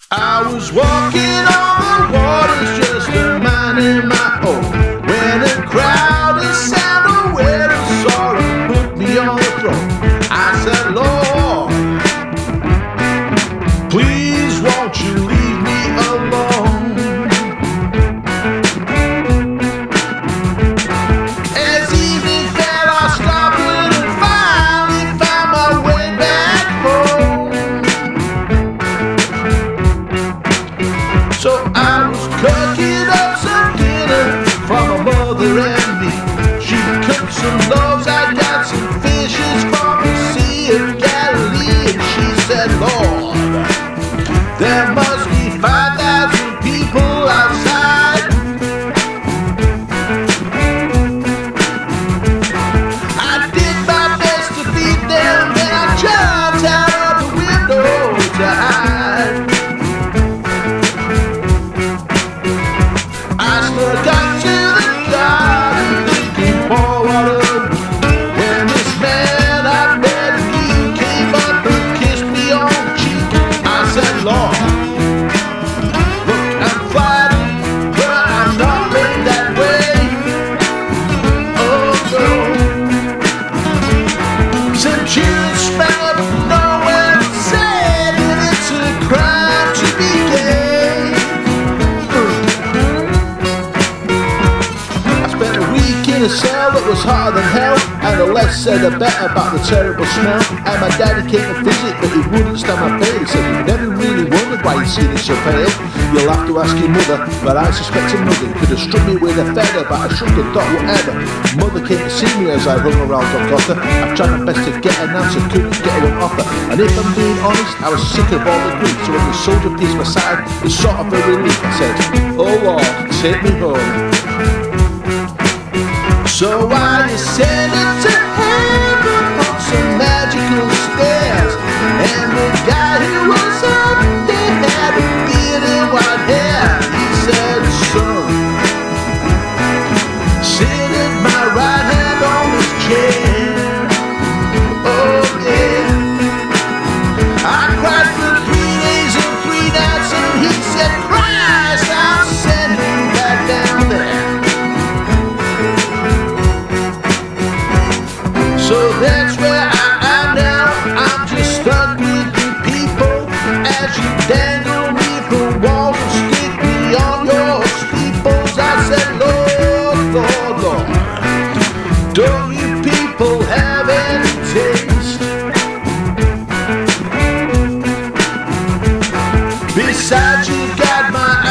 I was walking on the waters, just a minding my own, when a crowd of sandal-wearers saw and put me on the throne. I said, Lord, please won't you leave me alone? As evening fell, I scarpered and finally found my way back home. So I was cooking up some dinner for my mother and me. She cooked some loaves, I got some fishes from the Sea of Galilee. And she said, Lord, there must be 5,000 people outside. I did my best to feed them, then I jumped out of the window to hide. I snuck out to the garden looking for water, when this man I met, he came up and kissed me on the cheek. I said, Lord, look, I'm flattered, but I'm not made that way. Oh no. Centurions sprang up from nowhere and said that it's a crime to be gay. I spent a week in a cell that was hotter than hell, and the less said the better about the terrible smell. And my daddy came to visit, but he wouldn't stand my bail. He said he never really wondered why he'd seen it so pale. You'll have to ask your mother, but I suspect her mother could have struck me with a feather, but I shouldn't have thought whatever. Mother came to see me as I hung around Golgotha. I tried my best to get an answer, couldn't get her an offer. And if I'm being honest, I was sick of all the grief. So when the soldier pierced my side, it sort of a relief. I said, oh Lord, take me home. So I ascended to heaven on some magical stairs, and the guy who was up there had a beard and white hair. He said, son, sit at my right hand on this chair. Oh yeah. I cried for 3 days and 3 nights, and he said, Christ, I'll send you back down there. So that's where I am now. I'm just stuck with you people, as you dangle me from walls and stick me on your steeples. I said, Lord, Lord, Lord, don't you people have any taste? Besides, you got my